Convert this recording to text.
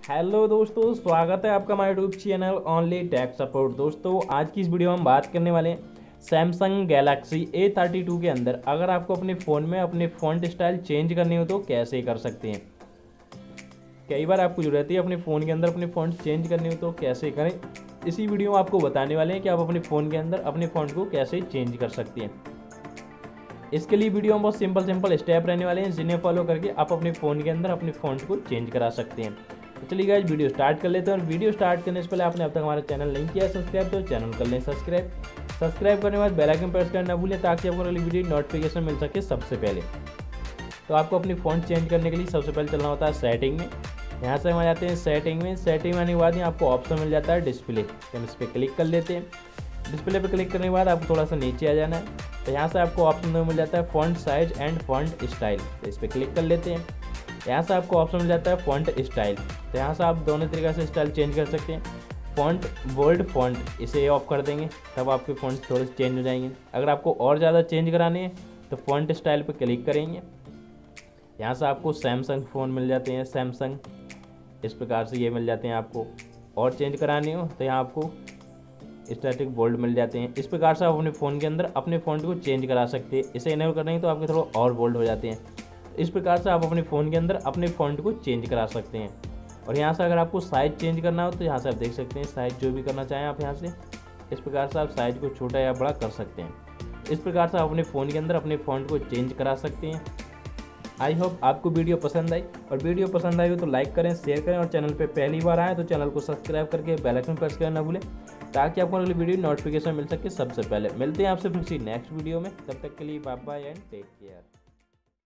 Hello दोस्तों, स्वागत है आपका हमारे YouTube channel Only Tech Support. दोस्तों आज की इस वीडियो में हम बात करने वाले हैं सैमसंग गैलेक्सी A32 के अंदर अगर आपको अपने फ़ोन में अपने फ़ॉन्ट स्टाइल चेंज करनी हो तो कैसे कर सकते हैं। कई बार आपको जरूरत है अपने फ़ोन के अंदर अपने फ़ॉन्ट चेंज करनी हो तो कैसे करें। इसी वीडियो में आपको बताने वाले हैं कि आप अपने फ़ोन के अंदर अपने फ़ॉन्ट को कैसे चेंज कर सकते हैं। इसके लिए वीडियो में बहुत सिंपल स्टेप रहने वाले हैं जिन्हें फॉलो करके आप अपने फ़ोन के अंदर अपने फ़ॉन्ट को चेंज करा सकते हैं। तो चलिए गाइस वीडियो स्टार्ट कर लेते हैं। और वीडियो स्टार्ट करने से पहले आपने अब तक हमारा चैनल नहीं किया सब्सक्राइब तो चैनल कर लें सब्सक्राइब करने के बाद बेल आइकन प्रेस करना ना भूलें ताकि आपको अगली वीडियो नोटिफिकेशन मिल सके सबसे पहले। तो आपको अपनी फ़ॉन्ट चेंज करने के लिए सबसे पहले चलना होता है सेटिंग में। यहाँ से हम आ जाते हैं सेटिंग में आने के बाद आपको ऑप्शन मिल जाता है डिस्प्ले। तो हम इस पर क्लिक कर लेते हैं। डिस्प्ले पर क्लिक करने के बाद आपको थोड़ा सा नीचे आ जाना है। तो यहाँ से आपको ऑप्शन मिल जाता है font size and font style. तो इस पर क्लिक कर लेते हैं। यहाँ से आपको ऑप्शन मिल जाता है फ़ॉन्ट स्टाइल। तो यहाँ से आप दोनों तरीके से स्टाइल चेंज कर सकते हैं। फ़ॉन्ट बोल्ड फ़ॉन्ट इसे ऑफ कर देंगे तब आपके फ़ॉन्ट थोड़े से चेंज हो जाएंगे। अगर आपको और ज़्यादा चेंज कराने हैं तो फ़ॉन्ट स्टाइल पर क्लिक करेंगे। यहाँ से आपको सैमसंग फ़ोन मिल जाते हैं सैमसंग, इस प्रकार से ये मिल जाते हैं। आपको और चेंज कराने हो तो यहाँ आपको स्टैटिक बोल्ड मिल जाते हैं। इस प्रकार से आप अपने फ़ोन के अंदर अपने फ़ॉन्ट को चेंज करा सकते हैं। इसे इनेबल करेंगे तो आपके थोड़ा और बोल्ड हो जाते हैं। इस प्रकार से आप अपने फ़ोन के अंदर अपने फ़ॉन्ट को चेंज करा सकते हैं। और यहाँ से अगर आपको साइज़ चेंज करना हो तो यहाँ से आप देख सकते हैं साइज़ जो भी करना चाहें आप यहाँ से इस प्रकार से आप साइज़ को छोटा या बड़ा कर सकते हैं। इस प्रकार से आप अपने फ़ोन के अंदर अपने फ़ॉन्ट को चेंज करा सकते हैं। आई होप आपको वीडियो पसंद आई, और वीडियो पसंद आई हो तो लाइक करें, शेयर करें, और चैनल पे पहली बार आए तो चैनल को सब्सक्राइब करके बेल आइकन प्रेस करना ना भूलें ताकि आपको अगली वीडियो नोटिफिकेशन मिल सके सबसे पहले। मिलते हैं आपसे फिर किसी नेक्स्ट वीडियो में, तब तक के लिए bye bye and take care.